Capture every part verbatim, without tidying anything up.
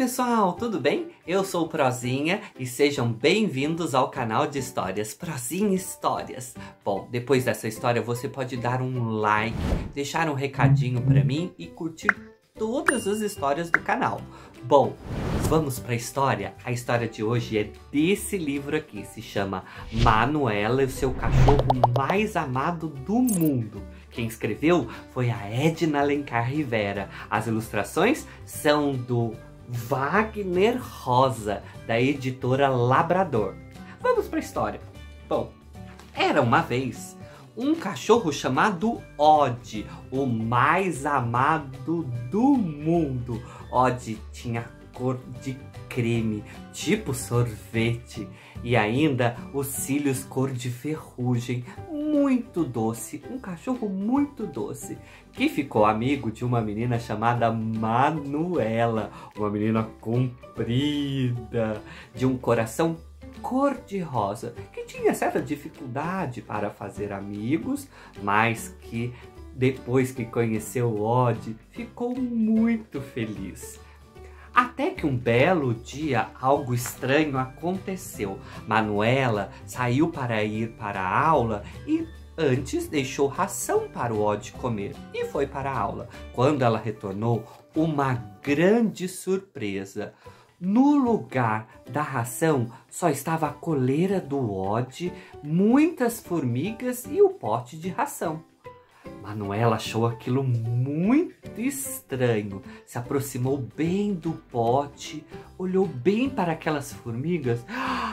pessoal, tudo bem? Eu sou o Prozinha e sejam bem-vindos ao canal de histórias Prozinha Histórias. Bom, depois dessa história você pode dar um like, deixar um recadinho pra mim e curtir todas as histórias do canal. Bom, vamos para a história? A história de hoje é desse livro aqui, se chama Manuela e o seu cachorro mais amado do mundo. Quem escreveu foi a Edna Alencar Rivera. As ilustrações são do Wagner Rosa, da editora Labrador. Vamos para a história. Bom, era uma vez um cachorro chamado Odd, o mais amado do mundo. Odd tinha cor de creme, tipo sorvete, e ainda os cílios cor de ferrugem, muito doce, um cachorro muito doce, que ficou amigo de uma menina chamada Manuela, uma menina comprida, de um coração cor-de-rosa, que tinha certa dificuldade para fazer amigos, mas que depois que conheceu o Odd, ficou muito feliz. Até que um belo dia algo estranho aconteceu. Manuela saiu para ir para a aula e antes deixou ração para o Odd comer e foi para a aula. Quando ela retornou, uma grande surpresa. No lugar da ração só estava a coleira do Odd, muitas formigas e o pote de ração. Manuela achou aquilo muito estranho, se aproximou bem do pote, olhou bem para aquelas formigas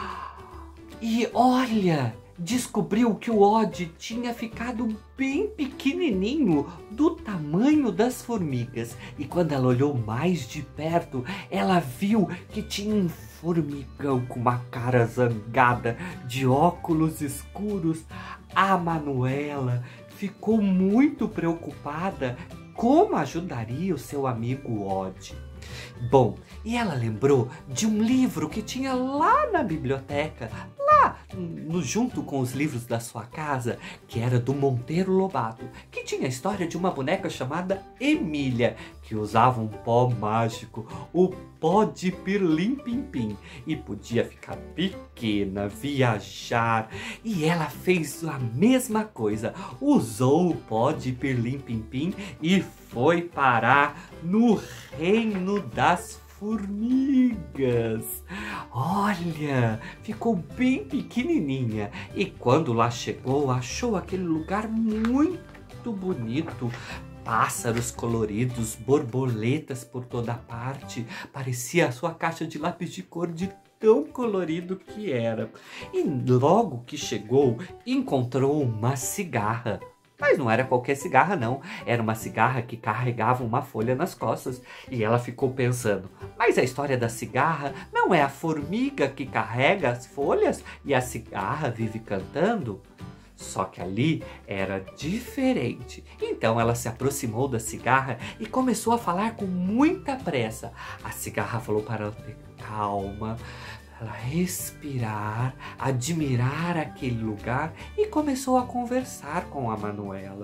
e olha, descobriu que o Odd tinha ficado bem pequenininho, do tamanho das formigas. E quando ela olhou mais de perto, ela viu que tinha um formigão com uma cara zangada, de óculos escuros. A Manuela ficou muito preocupada como ajudaria o seu amigo Odd. Bom, e ela lembrou de um livro que tinha lá na biblioteca, lá no, junto com os livros da sua casa, que era do Monteiro Lobato, que tinha a história de uma boneca chamada Emília, que usava um pó mágico, o pó de Pirlim Pim Pim, e podia ficar pequena, viajar, e ela fez a mesma coisa, usou o pó de Pirlim Pim Pim e foi parar no reino das formigas. Olha, ficou bem pequenininha e quando lá chegou, achou aquele lugar muito bonito. Pássaros coloridos, borboletas por toda parte, parecia a sua caixa de lápis de cor de tão colorido que era. E logo que chegou, encontrou uma cigarra. Mas não era qualquer cigarra não, era uma cigarra que carregava uma folha nas costas. E ela ficou pensando, mas a história da cigarra não é a formiga que carrega as folhas e a cigarra vive cantando? Só que ali era diferente. Então ela se aproximou da cigarra e começou a falar com muita pressa. A cigarra falou para ela ter calma, ela respirar, admirar aquele lugar e começou a conversar com a Manuela.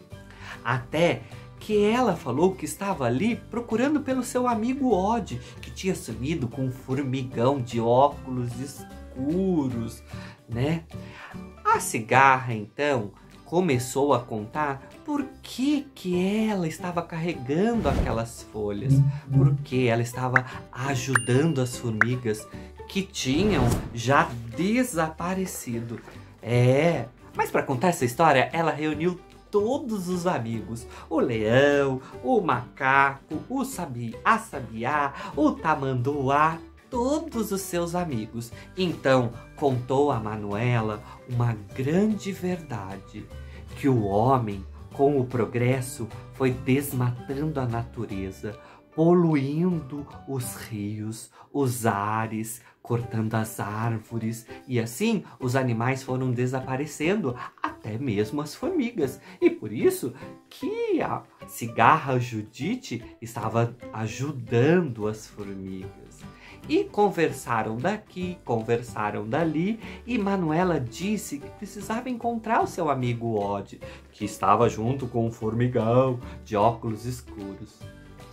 Até que ela falou que estava ali procurando pelo seu amigo Odd, que tinha sumido com um formigão de óculos escuros, né? A cigarra, então, começou a contar por que que ela estava carregando aquelas folhas, porque ela estava ajudando as formigas que tinham já desaparecido. É, mas para contar essa história, ela reuniu todos os amigos, o leão, o macaco, o sabi, a sabiá, o tamanduá, todos os seus amigos. Então contou a Manuela uma grande verdade, que o homem, com o progresso, foi desmatando a natureza, poluindo os rios, os ares, cortando as árvores, e assim os animais foram desaparecendo, até mesmo as formigas. E por isso que a cigarra Judite estava ajudando as formigas. E conversaram daqui, conversaram dali, e Manuela disse que precisava encontrar o seu amigo Odd, que estava junto com um formigão de óculos escuros.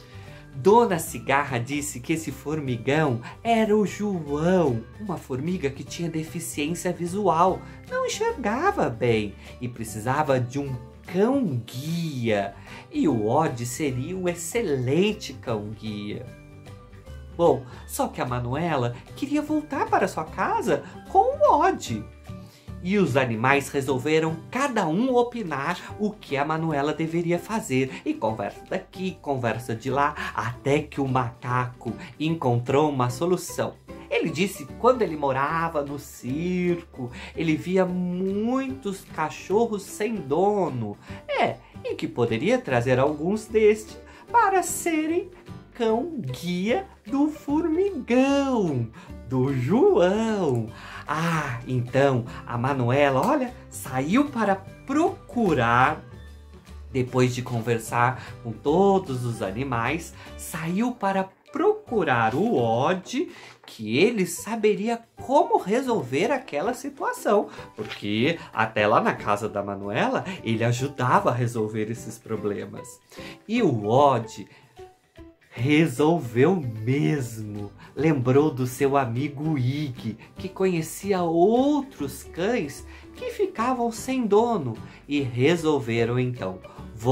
Dona Cigarra disse que esse formigão era o João, uma formiga que tinha deficiência visual, não enxergava bem e precisava de um cão-guia. E o Oddi seria um excelente cão-guia. Bom, só que a Manuela queria voltar para sua casa com o Oddi. E os animais resolveram cada um opinar o que a Manuela deveria fazer. E conversa daqui, conversa de lá, até que o macaco encontrou uma solução. Ele disse que quando ele morava no circo, ele via muitos cachorros sem dono. É, e que poderia trazer alguns destes para serem cão-guia do formigão, do João. Ah, então a Manuela, olha, saiu para procurar, depois de conversar com todos os animais, saiu para procurar o Oddi, que ele saberia como resolver aquela situação, porque até lá na casa da Manuela ele ajudava a resolver esses problemas. E o Oddi resolveu mesmo. Lembrou do seu amigo Iggy, que conhecia outros cães que ficavam sem dono, e resolveram então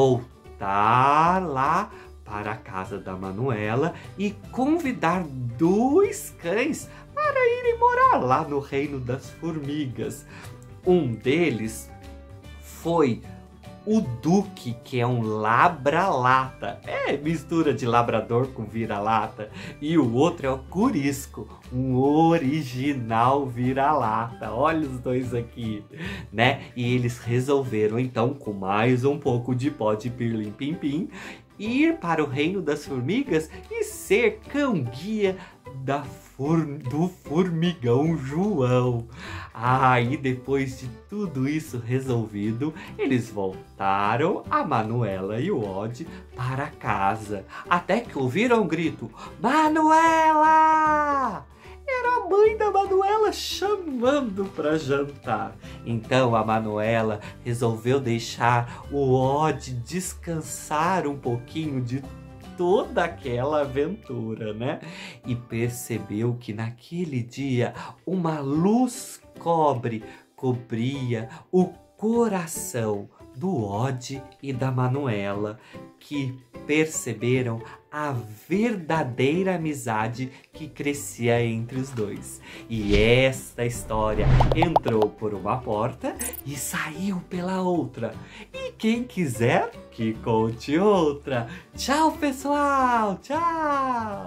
voltar lá para a casa da Manuela e convidar dois cães para irem morar lá no reino das formigas. Um deles foi o Duque, que é um labra-lata, é mistura de labrador com vira-lata, e o outro é o Corisco, um original vira-lata. Olha os dois aqui, né? E eles resolveram então, com mais um pouco de pó de pirlim-pim-pim, ir para o reino das formigas e ser cão-guia da form do formigão João. Ah, e depois de tudo isso resolvido, eles voltaram, a Manuela e o Oddi, para casa. Até que ouviram um grito: Manuela! Era a mãe da Manuela chamando para jantar. Então a Manuela resolveu deixar o Oddi descansar um pouquinho de toda aquela aventura, né? E percebeu que naquele dia uma luz cobre cobria o coração do Oddi e da Manuela, que perceberam a verdadeira amizade que crescia entre os dois. E esta história entrou por uma porta e saiu pela outra. E quem quiser que conte outra. Tchau, pessoal! Tchau!